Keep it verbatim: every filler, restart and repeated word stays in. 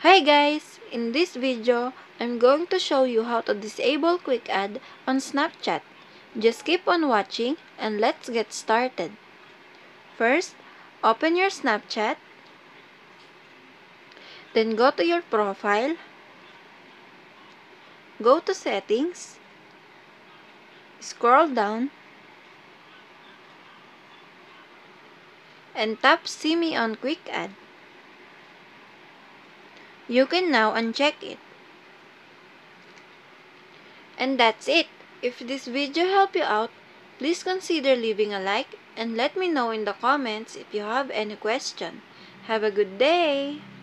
Hi guys! In this video, I'm going to show you how to disable quick add on Snapchat. Just keep on watching and let's get started. First, open your Snapchat. Then go to your profile. Go to settings. Scroll down. And tap See Me on Quick Add. You can now uncheck it. And that's it. If this video helped you out, please consider leaving a like and let me know in the comments if you have any question. Have a good day!